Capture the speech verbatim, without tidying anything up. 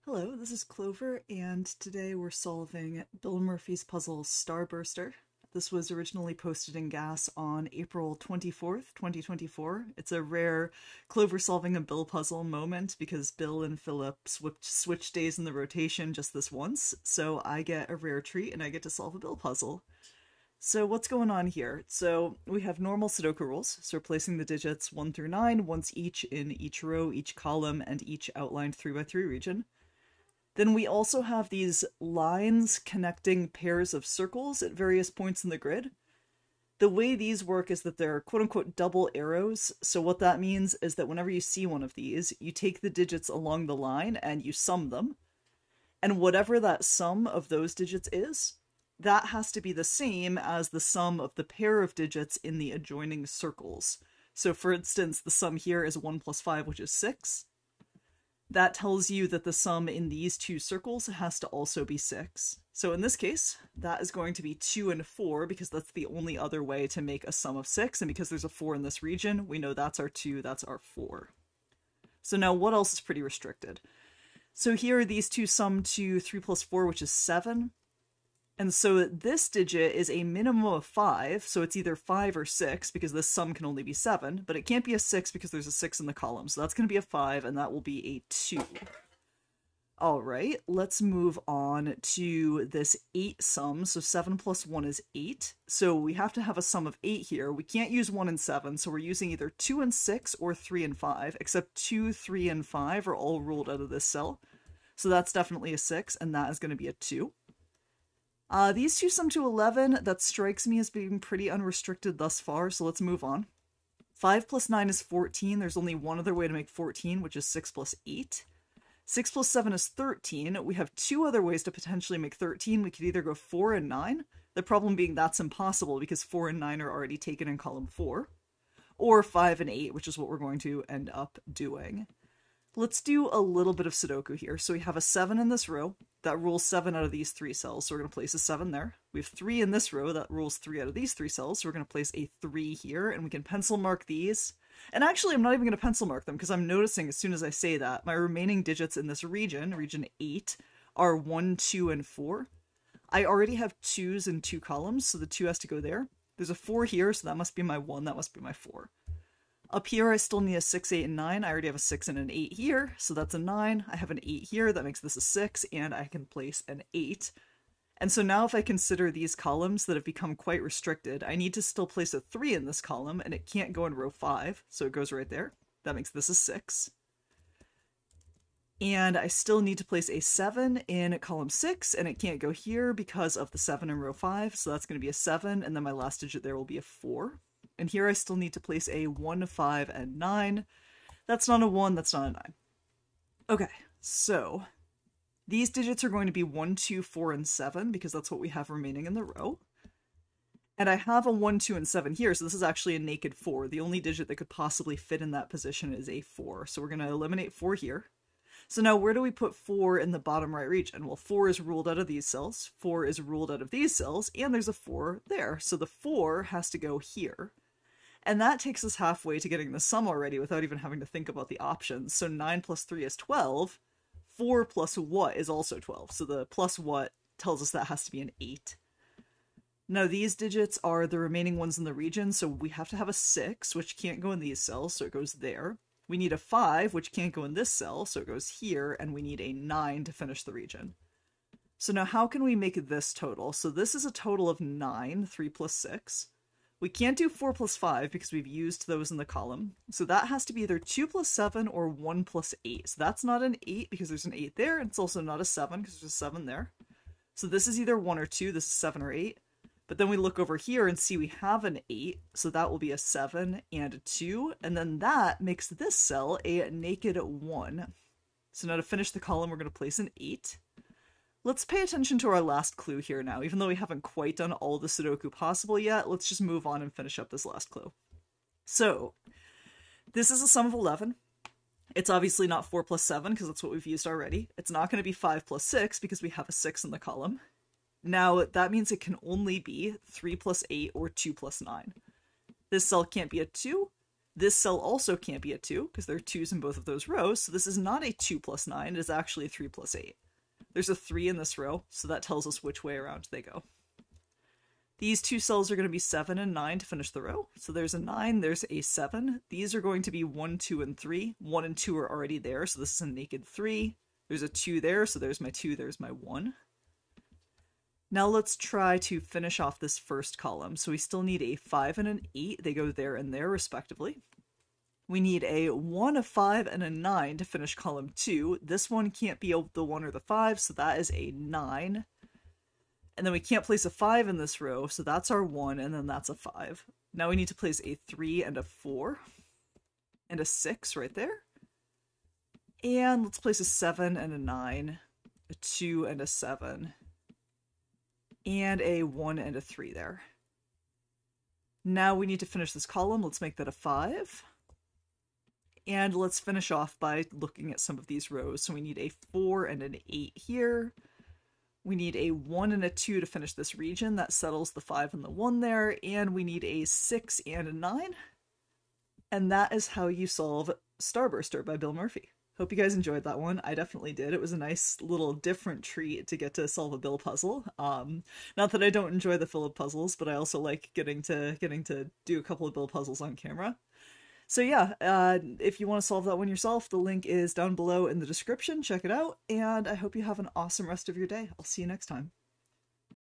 Hello, this is Clover, and today we're solving Bill Murphy's puzzle Starburster. This was originally posted in G A S on April twenty-fourth, twenty twenty-four. It's a rare Clover solving a Bill puzzle moment because Bill and Philip switched, switched days in the rotation just this once, so I get a rare treat and I get to solve a Bill puzzle. So what's going on here? So we have normal Sudoku rules, so we're placing the digits one through nine, once each in each row, each column, and each outlined three by three region. Then we also have these lines connecting pairs of circles at various points in the grid. The way these work is that they're quote-unquote double arrows, so what that means is that whenever you see one of these, you take the digits along the line and you sum them, and whatever that sum of those digits is, that has to be the same as the sum of the pair of digits in the adjoining circles. So for instance, the sum here is one plus five, which is six. That tells you that the sum in these two circles has to also be six. So in this case, that is going to be two and four because that's the only other way to make a sum of six, and because there's a four in this region, we know that's our two, that's our four. So now what else is pretty restricted? So here these two sum to three plus four, which is seven. And so this digit is a minimum of five, so it's either five or six, because this sum can only be seven, but it can't be a six because there's a six in the column, so that's going to be a five, and that will be a two. Alright, let's move on to this eight sum, so seven plus one is eight, so we have to have a sum of eight here. We can't use one and seven, so we're using either two and six or three and five, except two, three, and five are all ruled out of this cell, so that's definitely a six, and that is going to be a two. Uh, these two sum to eleven. That strikes me as being pretty unrestricted thus far, so let's move on. five plus nine is fourteen. There's only one other way to make fourteen, which is six plus eight. six plus seven is thirteen. We have two other ways to potentially make thirteen. We could either go four and nine. The problem being that's impossible because four and nine are already taken in column four. Or five and eight, which is what we're going to end up doing. Let's do a little bit of Sudoku here. So we have a seven in this row. That rules seven out of these three cells, so we're going to place a seven there. We have three in this row. That rules three out of these three cells, so we're going to place a three here, and we can pencil mark these. And actually, I'm not even going to pencil mark them, because I'm noticing as soon as I say that, my remaining digits in this region, region eight, are one, two, and four. I already have twos in two columns, so the two has to go there. There's a four here, so that must be my one, that must be my four. Up here, I still need a six, eight, and nine. I already have a six and an eight here, so that's a nine. I have an eight here, that makes this a six, and I can place an eight. And so now if I consider these columns that have become quite restricted, I need to still place a three in this column, and it can't go in row five, so it goes right there. That makes this a six. And I still need to place a seven in column six, and it can't go here because of the seven in row five, so that's going to be a seven, and then my last digit there will be a four. And here I still need to place a one, five, and nine. That's not a one, that's not a nine. Okay, so these digits are going to be one, two, four, and seven because that's what we have remaining in the row. And I have a one, two, and seven here, so this is actually a naked four. The only digit that could possibly fit in that position is a four, so we're going to eliminate four here. So now where do we put four in the bottom right region? Well, four is ruled out of these cells, four is ruled out of these cells, and there's a four there, so the four has to go here. And that takes us halfway to getting the sum already without even having to think about the options. So nine plus three is twelve. four plus what is also twelve. So the plus what tells us that has to be an eight. Now these digits are the remaining ones in the region, so we have to have a six, which can't go in these cells, so it goes there. We need a five, which can't go in this cell, so it goes here, and we need a nine to finish the region. So now how can we make this total? So this is a total of nine, three plus six. We can't do four plus five because we've used those in the column. So that has to be either two plus seven or one plus eight. So that's not an eight because there's an eight there. And it's also not a seven because there's a seven there. So this is either one or two. This is seven or eight. But then we look over here and see we have an eight. So that will be a seven and a two. And then that makes this cell a naked one. So now to finish the column, we're going to place an eight. Let's pay attention to our last clue here now. Even though we haven't quite done all the Sudoku possible yet, let's just move on and finish up this last clue. So, this is a sum of eleven. It's obviously not four plus seven, because that's what we've used already. It's not going to be five plus six, because we have a six in the column. Now, that means it can only be three plus eight or two plus nine. This cell can't be a two, This cell also can't be a two, because there are twos in both of those rows, so this is not a two plus nine, it is actually a three plus eight. There's a three in this row, so that tells us which way around they go. These two cells are going to be seven and nine to finish the row. So there's a nine, there's a seven. These are going to be one, two, and three. one and two are already there, so this is a naked three. There's a two there, so there's my two, there's my one. Now let's try to finish off this first column. So we still need a five and an eight. They go there and there, respectively. We need a one, a five, and a nine to finish column two. This one can't be the one or the five, so that is a nine. And then we can't place a five in this row, so that's our one, and then that's a five. Now we need to place a three and a four, and a six right there. And let's place a seven and a nine, a two and a seven, and a one and a three there. Now we need to finish this column. Let's make that a five. And let's finish off by looking at some of these rows. So we need a four and an eight here. We need a one and a two to finish this region. That settles the five and the one there. And we need a six and a nine. And that is how you solve Starburster by Bill Murphy. Hope you guys enjoyed that one. I definitely did. It was a nice little different treat to get to solve a Bill puzzle. Um, not that I don't enjoy the Philip puzzles, but I also like getting to getting to do a couple of Bill puzzles on camera. So yeah, uh, if you want to solve that one yourself, the link is down below in the description. Check it out, and I hope you have an awesome rest of your day. I'll see you next time.